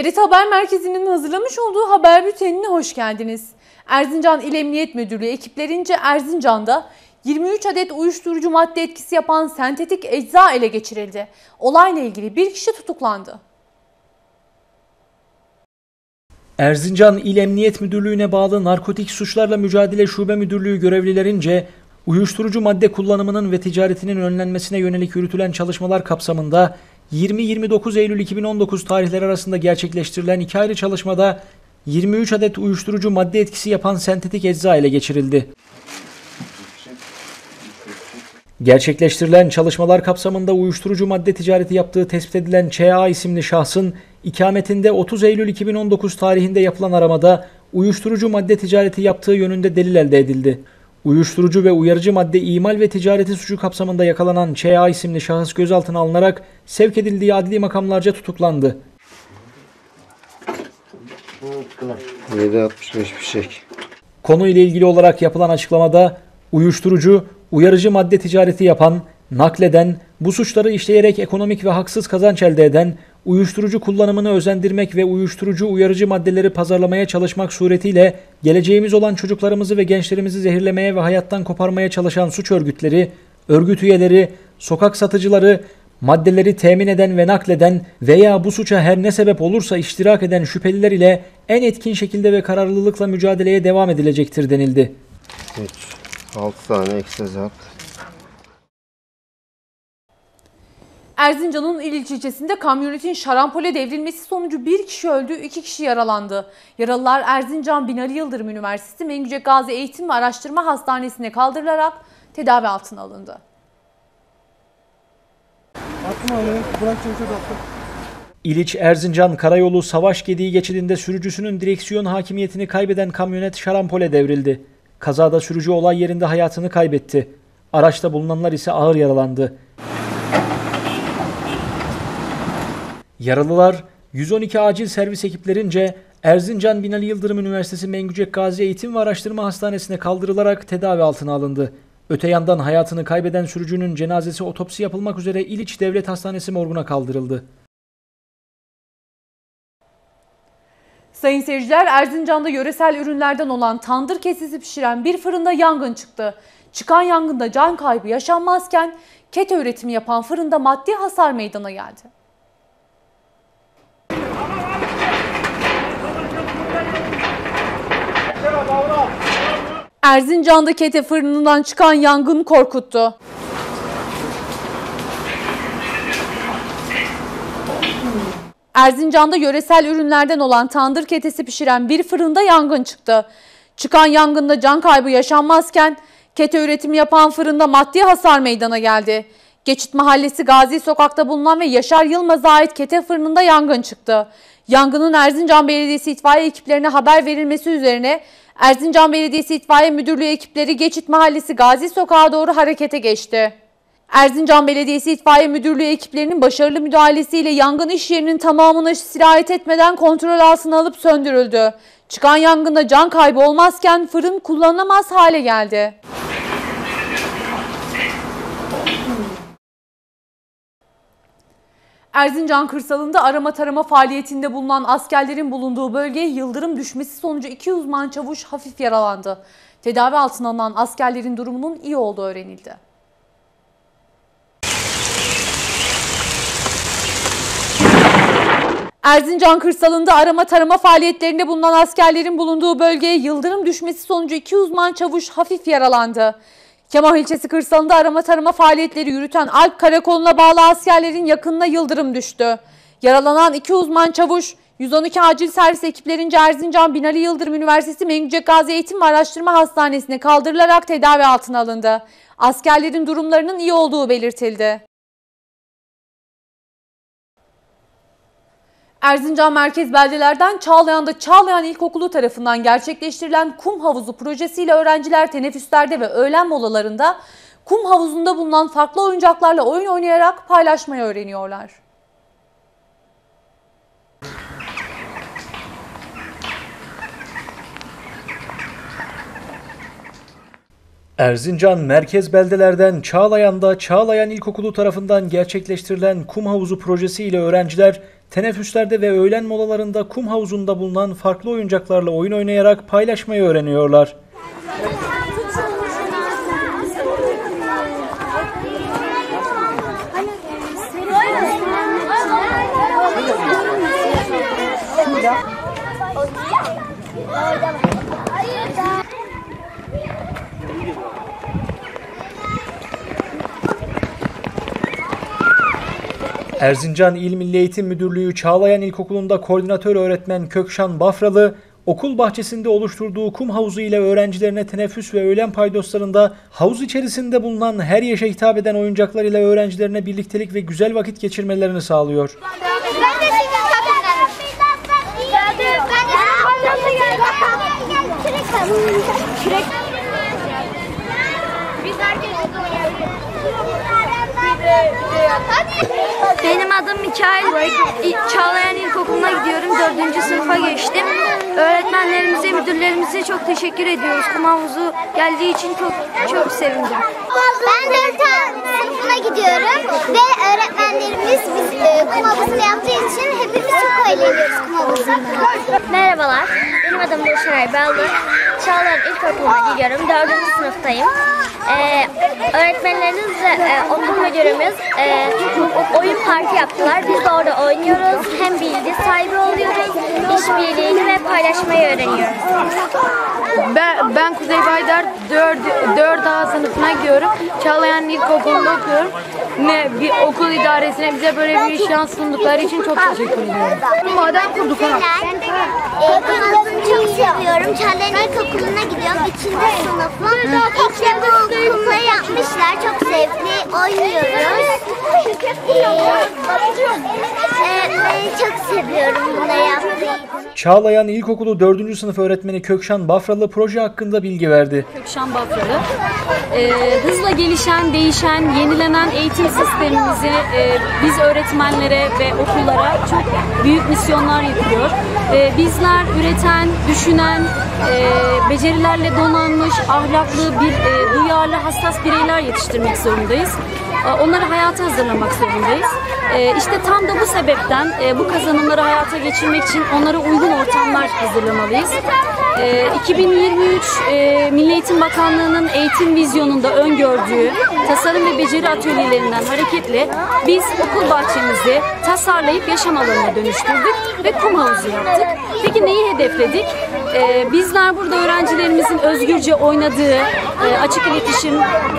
TRT Haber Merkezi'nin hazırlamış olduğu haber bültenine hoş geldiniz. Erzincan İl Emniyet Müdürlüğü ekiplerince Erzincan'da 23 adet uyuşturucu madde etkisi yapan sentetik ecza ele geçirildi. Olayla ilgili bir kişi tutuklandı. Erzincan İl Emniyet Müdürlüğü'ne bağlı Narkotik Suçlarla Mücadele Şube Müdürlüğü görevlilerince uyuşturucu madde kullanımının ve ticaretinin önlenmesine yönelik yürütülen çalışmalar kapsamında 20-29 Eylül 2019 tarihleri arasında gerçekleştirilen 2 ayrı çalışmada 23 adet uyuşturucu madde etkisi yapan sentetik ecza ele geçirildi. Gerçekleştirilen çalışmalar kapsamında uyuşturucu madde ticareti yaptığı tespit edilen Ç.A. isimli şahsın ikametinde 30 Eylül 2019 tarihinde yapılan aramada uyuşturucu madde ticareti yaptığı yönünde delil elde edildi. Uyuşturucu ve uyarıcı madde imal ve ticareti suçu kapsamında yakalanan Ç.A. isimli şahıs gözaltına alınarak sevk edildiği adli makamlarca tutuklandı. 7.65 fişek. Konuyla ilgili olarak yapılan açıklamada uyuşturucu, uyarıcı madde ticareti yapan, nakleden, bu suçları işleyerek ekonomik ve haksız kazanç elde eden, uyuşturucu kullanımını özendirmek ve uyuşturucu uyarıcı maddeleri pazarlamaya çalışmak suretiyle geleceğimiz olan çocuklarımızı ve gençlerimizi zehirlemeye ve hayattan koparmaya çalışan suç örgütleri, örgüt üyeleri, sokak satıcıları, maddeleri temin eden ve nakleden veya bu suça her ne sebep olursa iştirak eden şüpheliler ile en etkin şekilde ve kararlılıkla mücadeleye devam edilecektir denildi. 6 tane ekstazat. Erzincan'ın İliç ilçesinde kamyonetin şarampole devrilmesi sonucu bir kişi öldü, 2 kişi yaralandı. Yaralılar Erzincan Binali Yıldırım Üniversitesi Mengücek Gazi Eğitim ve Araştırma Hastanesi'ne kaldırılarak tedavi altına alındı. İliç Erzincan Karayolu Savaş Gediği geçidinde sürücüsünün direksiyon hakimiyetini kaybeden kamyonet şarampole devrildi. Kazada sürücü olay yerinde hayatını kaybetti. Araçta bulunanlar ise ağır yaralandı. Yaralılar 112 acil servis ekiplerince Erzincan Binali Yıldırım Üniversitesi Mengücek Gazi Eğitim ve Araştırma Hastanesi'ne kaldırılarak tedavi altına alındı. Öte yandan hayatını kaybeden sürücünün cenazesi otopsi yapılmak üzere İliç Devlet Hastanesi morguna kaldırıldı. Sayın seyirciler, Erzincan'da yöresel ürünlerden olan tandır kesesi pişiren bir fırında yangın çıktı. Çıkan yangında can kaybı yaşanmazken kete üretimi yapan fırında maddi hasar meydana geldi. Erzincan'da kete fırınından çıkan yangın korkuttu. Erzincan'da yöresel ürünlerden olan tandır ketesi pişiren bir fırında yangın çıktı. Çıkan yangında can kaybı yaşanmazken kete üretimi yapan fırında maddi hasar meydana geldi. Geçit Mahallesi Gazi Sokak'ta bulunan ve Yaşar Yılmaz'a ait kete fırınında yangın çıktı. Yangının Erzincan Belediyesi itfaiye ekiplerine haber verilmesi üzerine Erzincan Belediyesi İtfaiye Müdürlüğü ekipleri Geçit Mahallesi Gazi Sokak'a doğru harekete geçti. Erzincan Belediyesi İtfaiye Müdürlüğü ekiplerinin başarılı müdahalesiyle yangın iş yerinin tamamına sirayet etmeden kontrol altına alıp söndürüldü. Çıkan yangında can kaybı olmazken fırın kullanılamaz hale geldi. Erzincan kırsalında arama tarama faaliyetinde bulunan askerlerin bulunduğu bölgeye yıldırım düşmesi sonucu 2 uzman çavuş hafif yaralandı. Tedavi altına alınan askerlerin durumunun iyi olduğu öğrenildi. Erzincan kırsalında arama tarama faaliyetlerinde bulunan askerlerin bulunduğu bölgeye yıldırım düşmesi sonucu 2 uzman çavuş hafif yaralandı. Kemah ilçesi kırsalında arama tarama faaliyetleri yürüten Alp Karakolu'na bağlı askerlerin yakınına yıldırım düştü. Yaralanan 2 uzman çavuş 112 acil servis ekiplerince Erzincan Binali Yıldırım Üniversitesi Mengücek Gazi Eğitim ve Araştırma Hastanesi'ne kaldırılarak tedavi altına alındı. Askerlerin durumlarının iyi olduğu belirtildi. Erzincan merkez beldelerden Çağlayan'da Çağlayan İlkokulu tarafından gerçekleştirilen kum havuzu projesiyle öğrenciler teneffüslerde ve öğlen molalarında kum havuzunda bulunan farklı oyuncaklarla oyun oynayarak paylaşmayı öğreniyorlar. Erzincan merkez beldelerden Çağlayan'da Çağlayan İlkokulu tarafından gerçekleştirilen kum havuzu projesiyle öğrenciler teneffüslerde ve öğlen molalarında kum havuzunda bulunan farklı oyuncaklarla oyun oynayarak paylaşmayı öğreniyorlar. Erzincan İl Milli Eğitim Müdürlüğü Çağlayan İlkokulu'nda koordinatör öğretmen Kökşan Bafralı, okul bahçesinde oluşturduğu kum havuzu ile öğrencilerine teneffüs ve öğlen paydoslarında havuz içerisinde bulunan her yaşa hitap eden oyuncaklar ile öğrencilerine birliktelik ve güzel vakit geçirmelerini sağlıyor. Benim adım Mikail. Çağlayan İlkokulu'na gidiyorum. 4. sınıfa geçtim. Öğretmenlerimize, müdürlerimize çok teşekkür ediyoruz. Kum havuzu geldiği için çok sevindim. Ben 4. sınıfına gidiyorum ve öğretmenlerimiz biz kum havuzunu yaptığı için hepimiz çok eğleniyoruz kum havuzunda. Merhabalar. Benim adım Gülşen Ballı. Çağlayan İlkokulu'na gidiyorum. 4. sınıftayım. Öğretmenlerimiz ve okul müdürümüz oyun parkı yaptılar. Biz de orada oynuyoruz. Hem bilgi sahibi oluyoruz, işbirliğini ve paylaşmayı öğreniyoruz. Ben Kuzey Baydar 4A sınıfına gidiyorum. Çağlayan İlkokulu'nda okuyorum. Bir okul idaresine bize böyle bir şans sundukları için çok teşekkür ediyorum. Maden kurduk ha. Kum havuzunu çok seviyorum. Çağlayan İlkokulu'na gidiyorum. 3. sınıfım. İlk de bu kumları yapmışlar. Çok zevkli oynuyoruz. Öğretmeni çok seviyorum bunları yaptığı için. Çağlayan İlkokulu 4. sınıf öğretmeni Kökşan Bafralı proje hakkında bilgi verdi. Kökşan Bafralı. Hızla gelişen, değişen, yenilenen eğitim sistemimizi biz öğretmenlere ve okullara çok büyük misyonlar yüklüyor. Bizler üreten, düşünen, becerilerle donanmış, ahlaklı, duyarlı, hassas bireyler yetiştirmek zorundayız. Onları hayata hazırlamak zorundayız. İşte tam da bu sebepten bu kazanımları hayata geçirmek için onlara uygun ortamlar hazırlamalıyız. 2023 Milli Eğitim Bakanlığı'nın eğitim vizyonunda öngördüğü tasarım ve beceri atölyelerinden hareketle biz okul bahçemizi tasarlayıp yaşam alanına dönüştürdük ve kum havuzu yaptık. Peki neyi hedefledik? Bizler burada öğrencilerimizin özgürce oynadığı açık iletişim,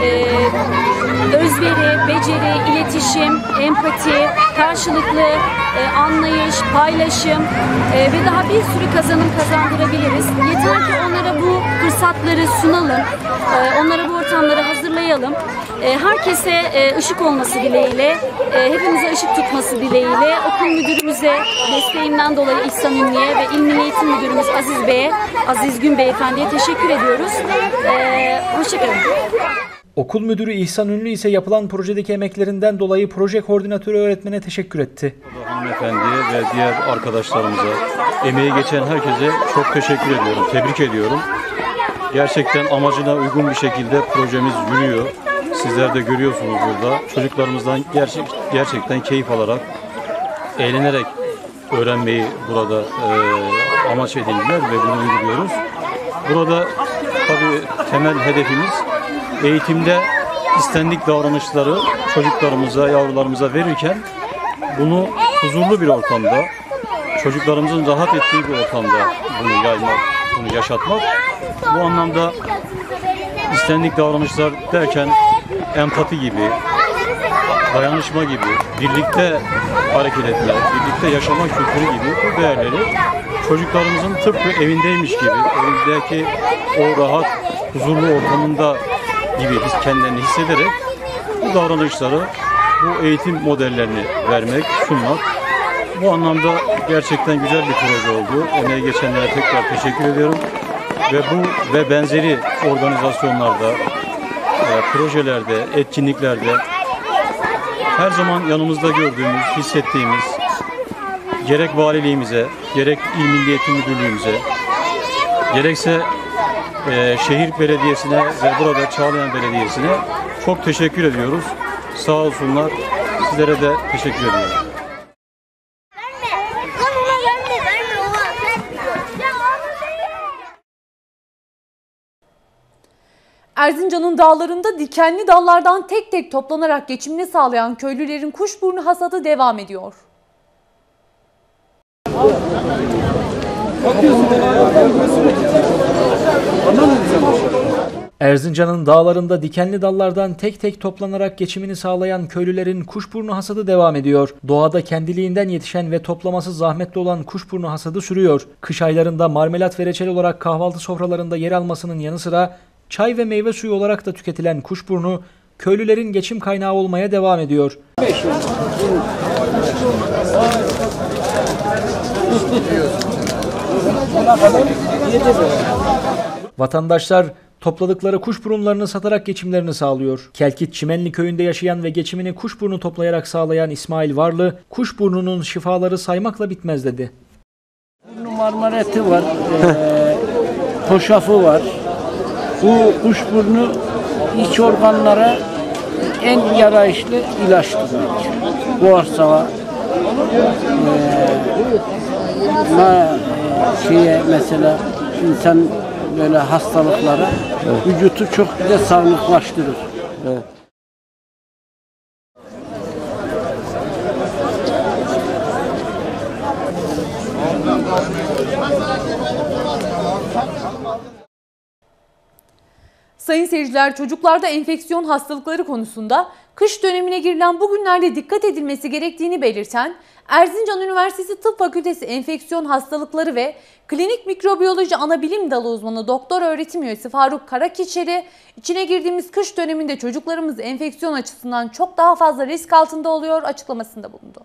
özveri, beceri, iletişim, empati, karşılıklı anlayış, paylaşım ve daha bir sürü kazanım kazandırabiliriz. Yeter ki onlara bu fırsatları sunalım, onlara bu ortamları hazırlayalım. Herkese ışık olması dileğiyle, hepimize ışık tutması dileğiyle okul müdürümüze desteğinden dolayı İhsan Ünlü'ye ve İl Milli Eğitim Müdürümüz Aziz Gün Beyefendi'ye teşekkür ediyoruz. Hoşçakalın. Okul müdürü İhsan Ünlü ise yapılan projedeki emeklerinden dolayı proje koordinatörü öğretmene teşekkür etti. Hanımefendiye ve diğer arkadaşlarımıza, emeği geçen herkese çok teşekkür ediyorum, tebrik ediyorum. Gerçekten amacına uygun bir şekilde projemiz yürüyor. Sizler de görüyorsunuz burada. Çocuklarımızdan gerçekten keyif alarak, eğlenerek öğrenmeyi burada amaç edindiler ve bunu uyguluyoruz. Burada tabii temel hedefimiz eğitimde istendik davranışları çocuklarımıza, yavrularımıza verirken bunu huzurlu bir ortamda, çocuklarımızın rahat ettiği bir ortamda bunu yaymak, bunu yaşatmak. Bu anlamda istendik davranışlar derken empati gibi, dayanışma gibi, birlikte hareket etme, birlikte yaşama kültürü gibi bu değerleri çocuklarımızın tıpkı evindeymiş gibi, evindeki o rahat, huzurlu ortamında gibi biz kendilerini hissederek bu davranışları, bu eğitim modellerini vermek, sunmak. Bu anlamda gerçekten güzel bir proje oldu. Emeği geçenlere tekrar teşekkür ediyorum. Ve bu ve benzeri organizasyonlarda, projelerde, etkinliklerde her zaman yanımızda gördüğümüz, hissettiğimiz gerek valiliğimize, gerek İl Milli Eğitim Müdürlüğümüze, gerekse şehir belediyesine ve burada Çağlayan Belediyesi'ne çok teşekkür ediyoruz. Sağ olsunlar. Sizlere de teşekkür ediyorum. Erzincan'ın dağlarında dikenli dallardan tek tek toplanarak geçimini sağlayan köylülerin kuşburnu hasadı devam ediyor. Erzincan'ın dağlarında dikenli dallardan tek tek toplanarak geçimini sağlayan köylülerin kuşburnu hasadı devam ediyor. Doğada kendiliğinden yetişen ve toplaması zahmetli olan kuşburnu hasadı sürüyor. Kış aylarında marmelat ve reçel olarak kahvaltı sofralarında yer almasının yanı sıra çay ve meyve suyu olarak da tüketilen kuşburnu köylülerin geçim kaynağı olmaya devam ediyor. Vatandaşlar topladıkları kuşburunlarını satarak geçimlerini sağlıyor. Kelkit Çimenli köyünde yaşayan ve geçimini kuşburnu toplayarak sağlayan İsmail Varlı, kuşburnunun şifaları saymakla bitmez dedi. Marmareti var, hoşafı var. Bu kuşburnu iç organlara en yarayışlı ilaçtır. Bağırsağa, mesela insan böyle hastalıklara vücudu çok güzel sağlıklaştırır. Evet. Sayın seyirciler, çocuklarda enfeksiyon hastalıkları konusunda kış dönemine girilen bu günlerde dikkat edilmesi gerektiğini belirten Erzincan Üniversitesi Tıp Fakültesi Enfeksiyon Hastalıkları ve Klinik Mikrobiyoloji Anabilim Dalı uzmanı Doktor Öğretim Üyesi Faruk Karakeçeli, içine girdiğimiz kış döneminde çocuklarımız enfeksiyon açısından çok daha fazla risk altında oluyor açıklamasında bulundu.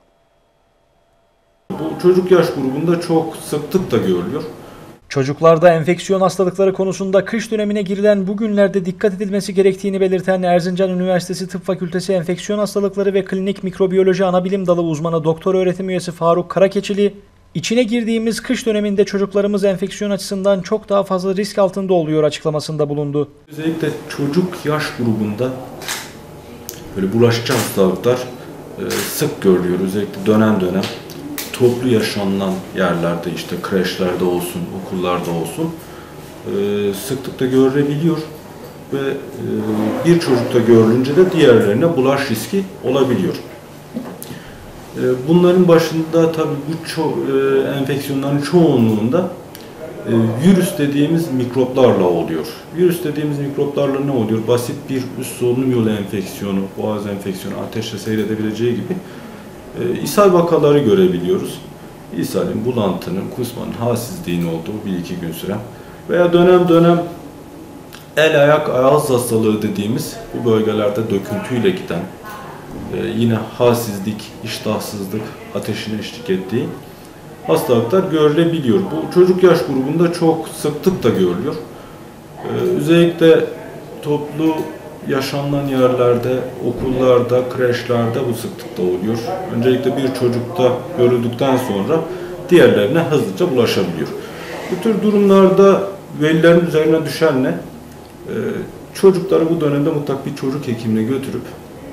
Bu çocuk yaş grubunda çok sıklıkla görülüyor. Çocuklarda enfeksiyon hastalıkları konusunda kış dönemine girilen bu günlerde dikkat edilmesi gerektiğini belirten Erzincan Üniversitesi Tıp Fakültesi Enfeksiyon Hastalıkları ve Klinik Mikrobiyoloji Anabilim Dalı uzmanı Doktor Öğretim Üyesi Faruk Karakeçeli, içine girdiğimiz kış döneminde çocuklarımız enfeksiyon açısından çok daha fazla risk altında oluyor açıklamasında bulundu. Özellikle çocuk yaş grubunda böyle bulaşıcı hastalıklar sık görülüyor. Özellikle dönem dönem toplu yaşanılan yerlerde, işte kreşlerde olsun, okullarda olsun sıklıkla görülebiliyor ve bir çocukta görülünce de diğerlerine bulaş riski olabiliyor. Bunların başında tabii bu enfeksiyonların çoğunluğunda virüs dediğimiz mikroplarla oluyor. Virüs dediğimiz mikroplarla ne oluyor? Basit bir üst solunum yolu enfeksiyonu, boğaz enfeksiyonu, ateşle seyredebileceği gibi ishal vakaları görebiliyoruz. İshalin, bulantının, kusmanın, halsizliğin olduğu 1-2 gün süren veya dönem dönem el ayak ağız hastalığı dediğimiz bu bölgelerde döküntüyle giden yine halsizlik, iştahsızlık, ateşine eşlik ettiği hastalıklar görülebiliyor. Bu çocuk yaş grubunda çok sıklıkla görülüyor. Özellikle toplu yaşanılan yerlerde, okullarda, kreşlerde bu sıklıkla oluyor. Öncelikle bir çocukta görüldükten sonra diğerlerine hızlıca bulaşabiliyor. Bu tür durumlarda velilerin üzerine düşen ne? Çocukları bu dönemde mutlak bir çocuk hekimine götürüp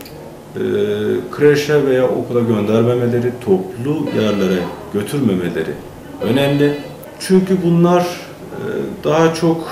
kreşe veya okula göndermemeleri, toplu yerlere götürmemeleri önemli. Çünkü bunlar daha çok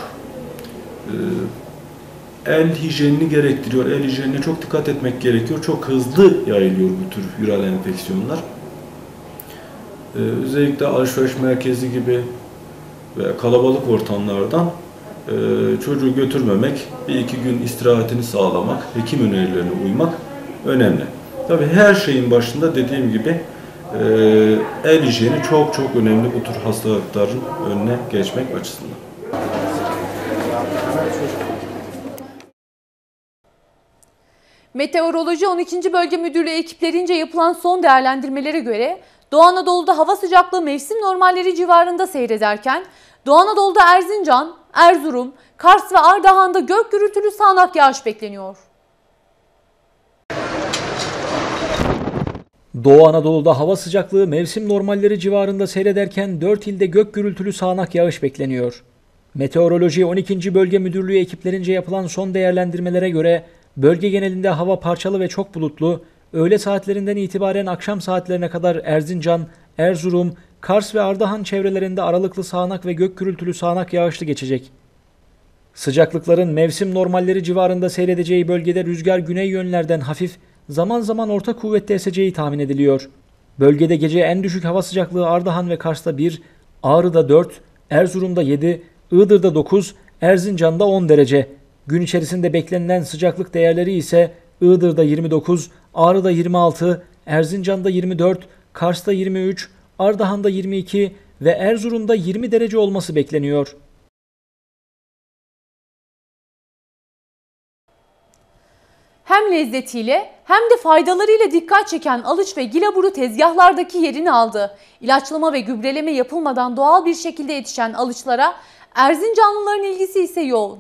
el hijyenini gerektiriyor. El hijyenine çok dikkat etmek gerekiyor. Çok hızlı yayılıyor bu tür viral enfeksiyonlar. Özellikle alışveriş merkezi gibi ve kalabalık ortamlardan çocuğu götürmemek, 1-2 gün istirahatini sağlamak, hekim önerilerine uymak önemli. Tabii her şeyin başında dediğim gibi el hijyeni çok önemli bu tür hastalıkların önüne geçmek açısından. Meteoroloji 12. Bölge Müdürlüğü ekiplerince yapılan son değerlendirmelere göre Doğu Anadolu'da hava sıcaklığı mevsim normalleri civarında seyrederken Doğu Anadolu'da Erzincan, Erzurum, Kars ve Ardahan'da gök gürültülü sağanak yağış bekleniyor. Doğu Anadolu'da hava sıcaklığı mevsim normalleri civarında seyrederken 4 ilde gök gürültülü sağanak yağış bekleniyor. Meteoroloji 12. Bölge Müdürlüğü ekiplerince yapılan son değerlendirmelere göre bölge genelinde hava parçalı ve çok bulutlu, öğle saatlerinden itibaren akşam saatlerine kadar Erzincan, Erzurum, Kars ve Ardahan çevrelerinde aralıklı sağanak ve gök gürültülü sağanak yağışlı geçecek. Sıcaklıkların mevsim normalleri civarında seyredeceği bölgede rüzgar güney yönlerden hafif, zaman zaman orta kuvvette eseceği tahmin ediliyor. Bölgede gece en düşük hava sıcaklığı Ardahan ve Kars'ta 1, Ağrı'da 4, Erzurum'da 7, Iğdır'da 9, Erzincan'da 10 derece. Gün içerisinde beklenilen sıcaklık değerleri ise Iğdır'da 29, Ağrı'da 26, Erzincan'da 24, Kars'ta 23, Ardahan'da 22 ve Erzurum'da 20 derece olması bekleniyor. Hem lezzetiyle hem de faydalarıyla dikkat çeken alıç ve gilaburu tezgahlardaki yerini aldı. İlaçlama ve gübreleme yapılmadan doğal bir şekilde yetişen alıçlara Erzincanlıların ilgisi ise yoğun.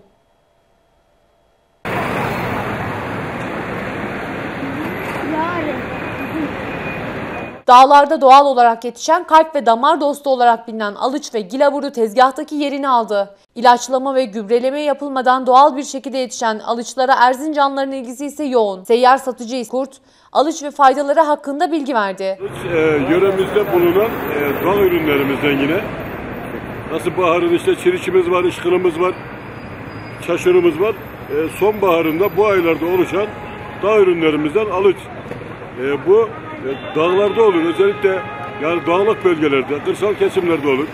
Dağlarda doğal olarak yetişen kalp ve damar dostu olarak bilinen alıç ve gilaburu tezgahtaki yerini aldı. İlaçlama ve gübreleme yapılmadan doğal bir şekilde yetişen alıçlara Erzincanlıların ilgisi ise yoğun. Seyyar satıcı Kurt, alıç ve faydaları hakkında bilgi verdi. Yöremizde bulunan doğal ürünlerimizden yine. Nasıl baharın işte çiriçimiz var, ışkınımız var, çaşırımız var. Sonbaharında bu aylarda oluşan dağ ürünlerimizden alıç. Bu dağlarda olur, özellikle yani dağlık bölgelerde, kırsal kesimlerde olur.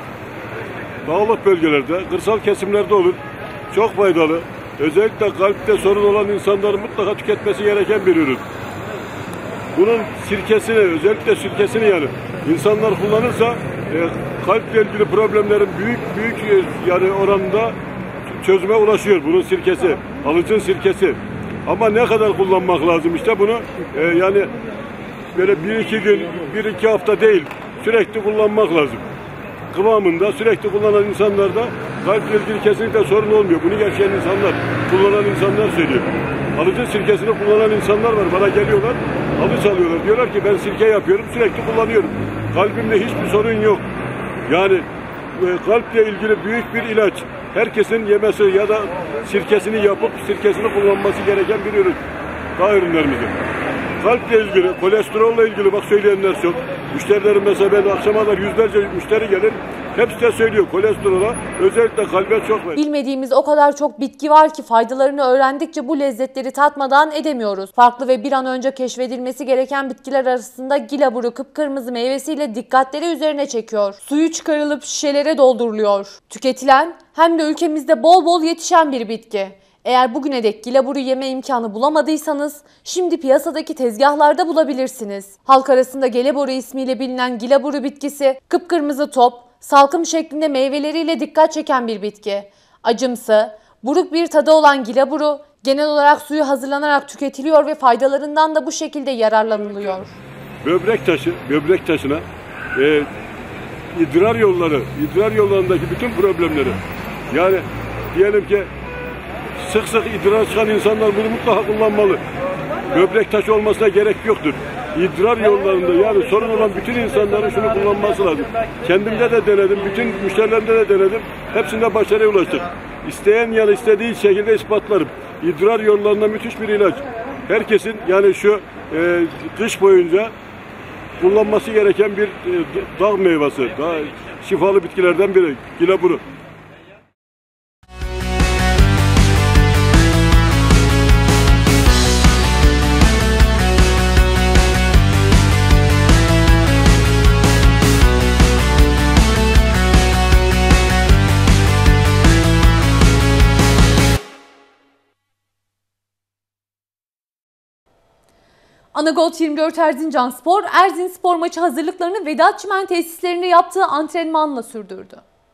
Dağlık bölgelerde, kırsal kesimlerde olur. Çok faydalı. Özellikle kalpte sorun olan insanların mutlaka tüketmesi gereken bir ürün. Bunun sirkesini, özellikle sirkesini yani insanlar kullanırsa kalple ilgili problemlerin büyük yani oranda çözüme ulaşıyor bunun sirkesi, alıcın sirkesi. Ama ne kadar kullanmak lazım işte bunu yani böyle 1-2 gün, 1-2 hafta değil, sürekli kullanmak lazım. Kıvamında sürekli kullanan insanlarda kalple ilgili kesinlikle sorun olmuyor. Bunu yaşayan insanlar, kullanan insanlar söylüyor. Alıcı sirkesini kullanan insanlar var. Bana geliyorlar, alıç alıyorlar. Diyorlar ki ben sirke yapıyorum, sürekli kullanıyorum. Kalbimde hiçbir sorun yok. Yani kalple ilgili büyük bir ilaç. Herkesin yemesi ya da sirkesini yapıp sirkesini kullanması gereken bir ürün. Dağ ürünlerimizde. Kalple ilgili, kolesterolle ilgili bak söyleyenler çok. Müşterilerim mesela ben akşama kadar yüzlerce müşteri gelir. Hepsi de söylüyor kolesterola, özellikle kalbe çok var. Bilmediğimiz o kadar çok bitki var ki faydalarını öğrendikçe bu lezzetleri tatmadan edemiyoruz. Farklı ve bir an önce keşfedilmesi gereken bitkiler arasında gilaburu kıpkırmızı meyvesiyle dikkatleri üzerine çekiyor. Suyu çıkarılıp şişelere dolduruluyor. Tüketilen hem de ülkemizde bol bol yetişen bir bitki. Eğer bugüne dek gilaburu yeme imkanı bulamadıysanız şimdi piyasadaki tezgahlarda bulabilirsiniz. Halk arasında geleburu ismiyle bilinen gilaburu bitkisi kıpkırmızı top, salkım şeklinde meyveleriyle dikkat çeken bir bitki. Acımsı, buruk bir tadı olan gilaburu genel olarak suyu hazırlanarak tüketiliyor ve faydalarından da bu şekilde yararlanılıyor. Böbrek taşına, idrar yollarındaki bütün problemleri yani diyelim ki sık idrar çıkan insanlar bunu mutlaka kullanmalı. Böbrek taşı olmasına gerek yoktur. İdrar yollarında yani sorun olan bütün insanların şunu kullanması lazım. Kendimde de denedim, bütün müşterilerimde de denedim. Hepsinde başarıya ulaştık. İsteyen yani istediği şekilde ispatlarım. İdrar yollarında müthiş bir ilaç. Herkesin yani şu kış boyunca kullanması gereken bir dağ meyvesi. Daha şifalı bitkilerden biri. Gilaburu. Anagolt 24 Erzincanspor, Erzinspor maçı hazırlıklarını Vedat Çimen tesislerinde yaptığı antrenmanla sürdürdü.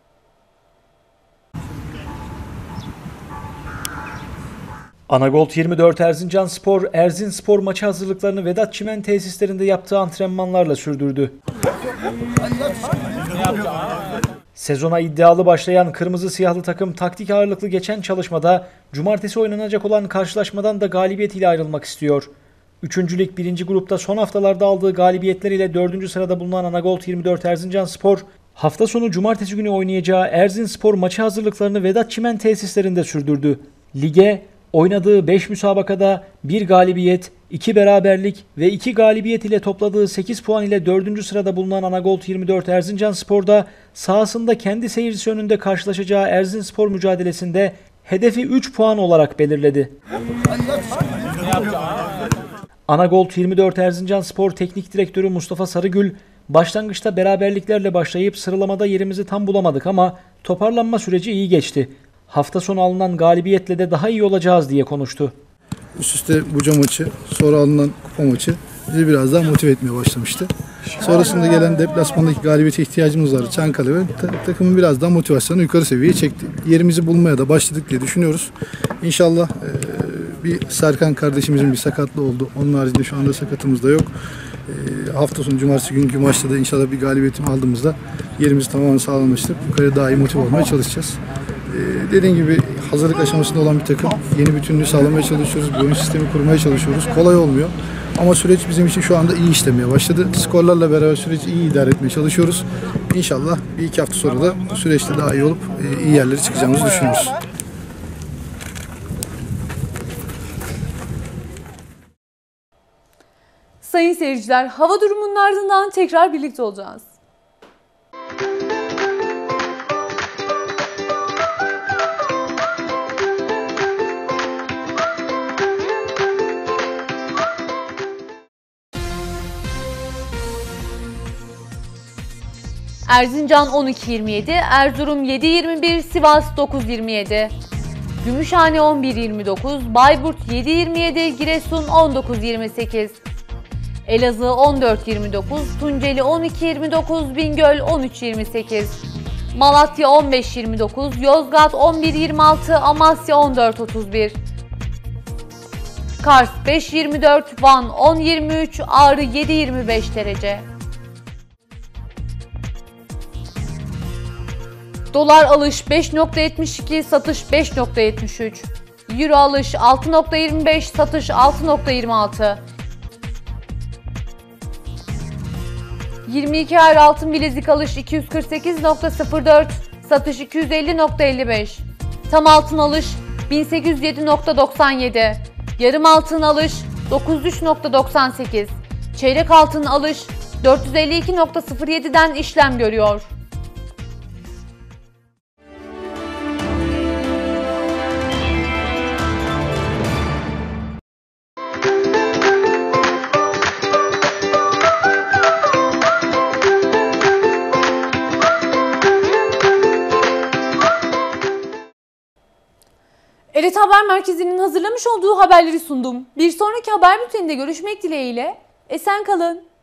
Anagolt 24 Erzincanspor, Erzinspor maçı hazırlıklarını Vedat Çimen tesislerinde yaptığı antrenmanlarla sürdürdü. Sezona iddialı başlayan kırmızı siyahlı takım taktik ağırlıklı geçen çalışmada cumartesi oynanacak olan karşılaşmadan da galibiyet ile ayrılmak istiyor. 3. Lig 1. grupta son haftalarda aldığı galibiyetler ile 4. sırada bulunan Anagolt 24 Erzincanspor, hafta sonu cumartesi günü oynayacağı Erzinspor maçı hazırlıklarını Vedat Çimen tesislerinde sürdürdü. Lige oynadığı 5 müsabakada 1 galibiyet, 2 beraberlik ve 2 galibiyet ile topladığı 8 puan ile 4. sırada bulunan Anagolt 24 Erzincanspor'da sahasında kendi seyircisi önünde karşılaşacağı Erzinspor mücadelesinde hedefi 3 puan olarak belirledi. Anagold 24 Erzincanspor Teknik Direktörü Mustafa Sarıgül, başlangıçta beraberliklerle başlayıp sıralamada yerimizi tam bulamadık ama toparlanma süreci iyi geçti. Hafta sonu alınan galibiyetle de daha iyi olacağız diye konuştu. Üst üste Buca maçı, sonra alınan kupa maçı bizi biraz daha motive etmeye başlamıştı. Sonrasında gelen deplasmandaki galibiyete ihtiyacımız vardı Çankale ve takımın biraz daha motivasyonu yukarı seviyeye çekti. Yerimizi bulmaya da başladık diye düşünüyoruz. İnşallah bir Serkan kardeşimizin bir sakatlığı oldu. Onun haricinde şu anda sakatımız da yok. Hafta sonu cumartesi günkü maçta da inşallah bir galibiyetimi aldığımızda yerimizi tamamen sağlamıştır. Yukarı daha iyi motive olmaya çalışacağız. Dediğim gibi hazırlık aşamasında olan bir takım. Yeni bütünlüğü sağlamaya çalışıyoruz. Bir oyun sistemi kurmaya çalışıyoruz. Kolay olmuyor. Ama süreç bizim için şu anda iyi işlemeye başladı. Skorlarla beraber süreci iyi idare etmeye çalışıyoruz. İnşallah bir iki hafta sonra da bu süreçte daha iyi olup iyi yerlere çıkacağımızı düşünüyoruz. Sayın seyirciler, hava durumunun ardından tekrar birlikte olacağız. Erzincan 12.27, Erzurum 7.21, Sivas 9.27, Gümüşhane 11.29, Bayburt 7.27, Giresun 19.28, Elazığ 14.29, Tunceli 12.29, Bingöl 13.28, Malatya 15.29, Yozgat 11.26, Amasya 14.31, Kars 5.24, Van 10.23, Ağrı 7.25 derece. Dolar alış 5.72, satış 5.73. Euro alış 6.25, satış 6.26. 22 ayar altın bilezik alış 248.04, satış 250.55. Tam altın alış 1807.97. Yarım altın alış 93.98. Çeyrek altın alış 452.07'den işlem görüyor. Evet, Haber Merkezi'nin hazırlamış olduğu haberleri sundum. Bir sonraki haber bülteninde görüşmek dileğiyle. Esen kalın.